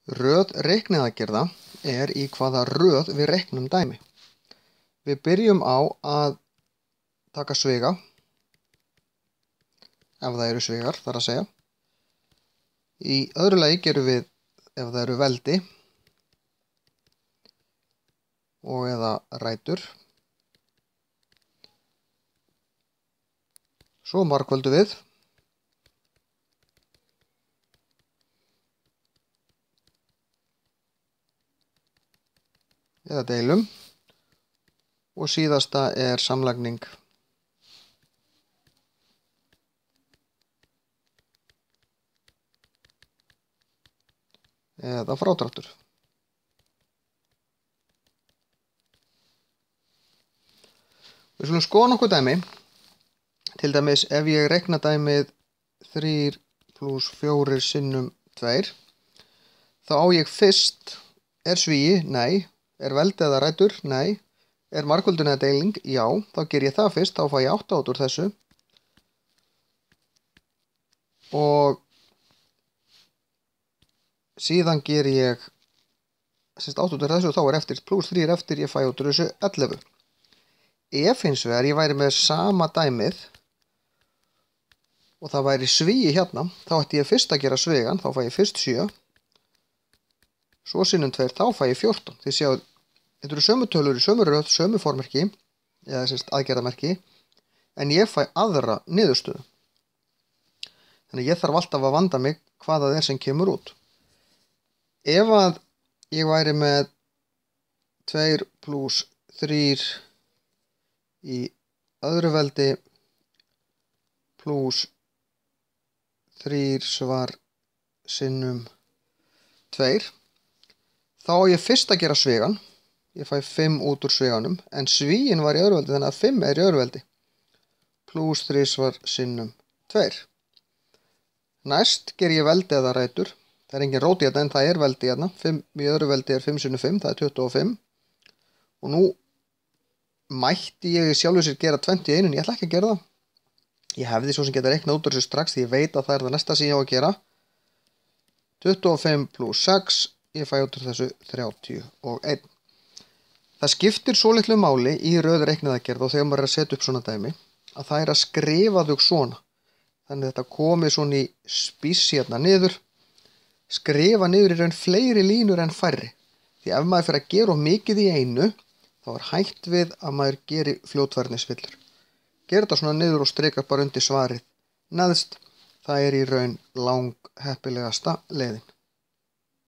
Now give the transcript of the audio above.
Röð reikniaðgerða er í hvaða röð við reiknum dæmi. Við byrjum á að taka sviga, ef það eru svigar, þar að segja. Í öðru lagi gerum við ef það eru veldi og eða rætur. Svo margföldum við. Eða deilum. Og síðasta er samlagning. Eða frádráttur. Við skulum skoða nokkuð dæmi. Til dæmis ef ég reikna dæmið 3 + 4 sinnum 2, þá á ég fyrst, er svíi? Nei. Er veldi eða rætur? Nei. Er margföldun eða deiling? Já. Þá ger ég það fyrst, þá fæ ég 8 út úr þessu. Og síðan ger ég 8 út úr þessu og þá er eftir +3 eftir, ég fæ út úr þessu 11. Ef hins vegar ég væri með sama dæmið og það væri svíi hérna, þá ætti ég fyrst að gera svigan, þá fæ ég fyrst 7. Svo sinnum 2, þá fæ ég 14. Þið sjáu, þetta eru sömu tölur í sömu röð, sömu formerki, eða aðgerðamerki, en ég fæ aðra niðurstöðu. Þannig ég þarf alltaf að vanda mig hvað það er sem kemur út. Ef að ég væri með 2 + 3 í öðru veldi + 3 svar sinnum 2, þá á ég fyrst að gera svigan. Ég fæ 5 út úr sviganum, en svíin var í öðru veldi, þannig að 5 er í öðru veldi. +3 svar sinnum 2. Næst ger ég veldi eða rætur. Það er engin rót í þetta, en það er veldi hérna. 5 í öðru veldi er 5 sinnum 5, það er 25. Og nú mætti ég sjálfur sér gera 21, en ég ætla ekki að gera það. Ég hefði svo sem geta reiknað út úr þessu strax, því ég veit að það er það næsta sem ég á að gera. 25 + 6, ég fæ út úr þessu 31. Það skiptir svo litlu máli í röð reikniaðgerð og þegar maður er að setja upp svona dæmi, að það er að skrifa þau svona. Þannig að þetta komi svona í spíss hérna niður. Skrifa niður í raun fleiri línur en færri. Því ef maður fyrir að gera of mikið í einu, þá er hætt við að maður geri fljótfærnisvillur. Gera þetta svona niður og strika bara undir svarið neðst. Það er í raun langheppilegasta leiðin.